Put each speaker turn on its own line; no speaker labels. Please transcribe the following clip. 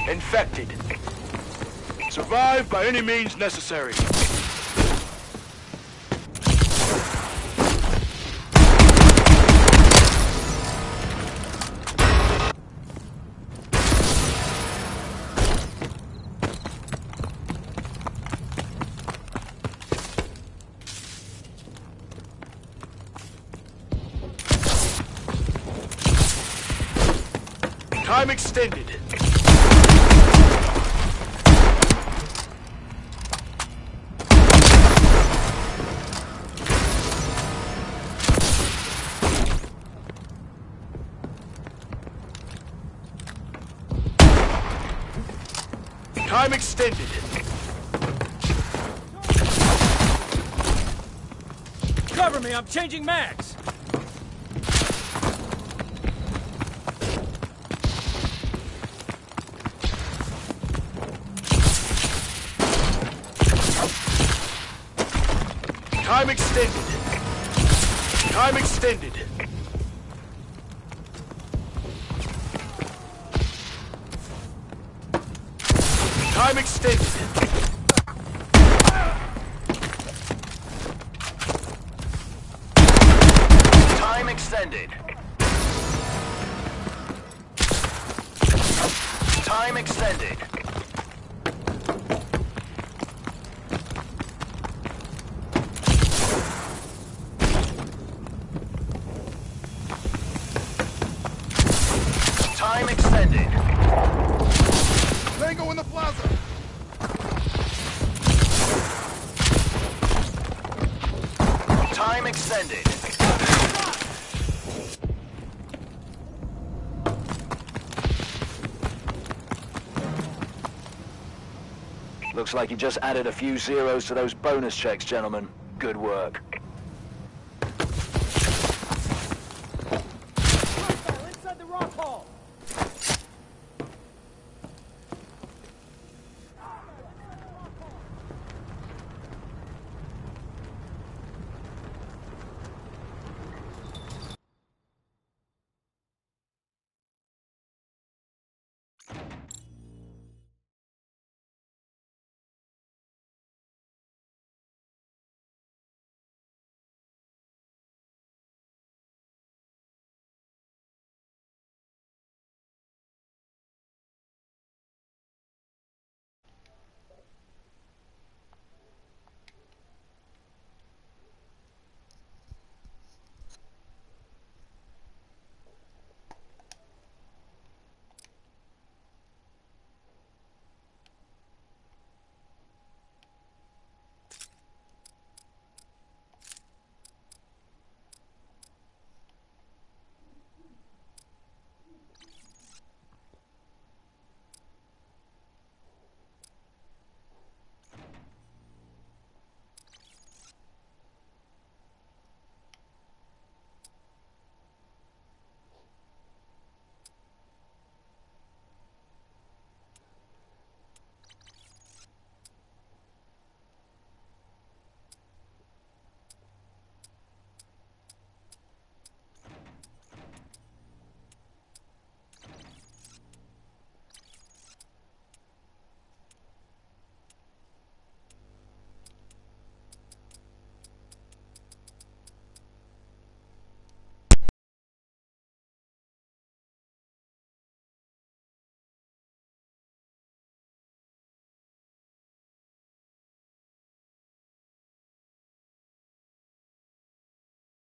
Infected. Survive by any means necessary. Time extended. Time extended.
Cover me, I'm changing mags!
Time extended. Time extended. Time extended. Time extended. Time extended. Time extended.
Tango in the plaza.
Time extended. Looks like you just added a few zeros to those bonus checks, gentlemen. Good work.